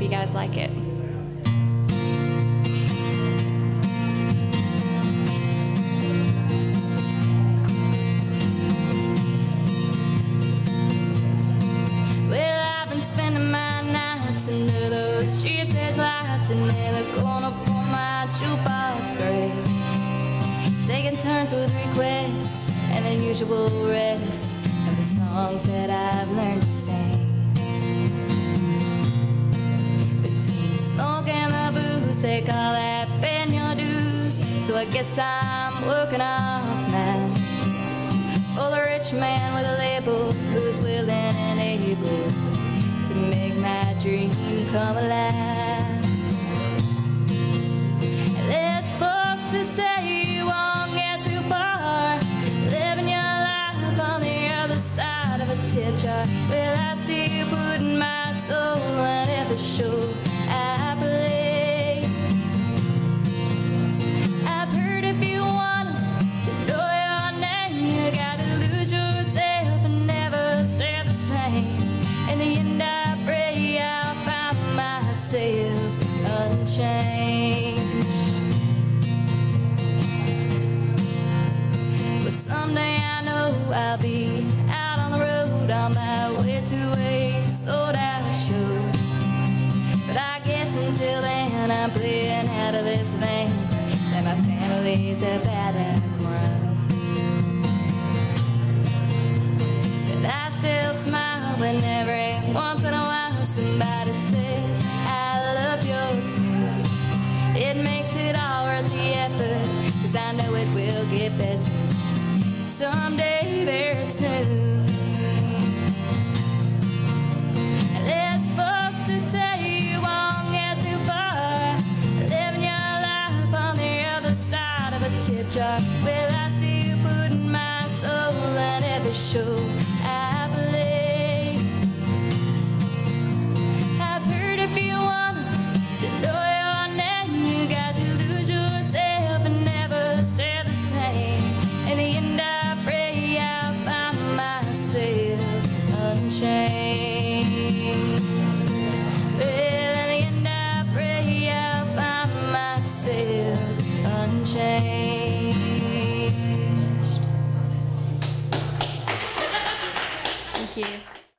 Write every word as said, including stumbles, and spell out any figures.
you guys like it. Well, I've been spending my nights under those cheap stage lights and in the corner for my jukebox break, taking turns with requests and the usual rest of the songs that I've learned to sing. Between the smoke and the booze, they call that paying your dues. So I guess I'm working off now. Oh, the rich man with a label who's willing and able to make my dream come alive. There's folks who say you won't get too far, living your life on the other side of a tip jar. Well, I still put my soul on every show I play. I've heard if you want to know your name, you gotta lose yourself and never stay the same. In the end, I pray I'll find myself unchanged. But someday I know I'll be out on the road on my way to a sold out show. But I guess until then I'm playing out of this van that my family's a bad at crime. But I still smile when every once in a while somebody says I love your tune. It makes it all worth the effort, 'cause I know it will get better someday very soon. And there's folks who say you won't get too far, living your life on the other side of a tip jar. Well, I see you putting my soul in every show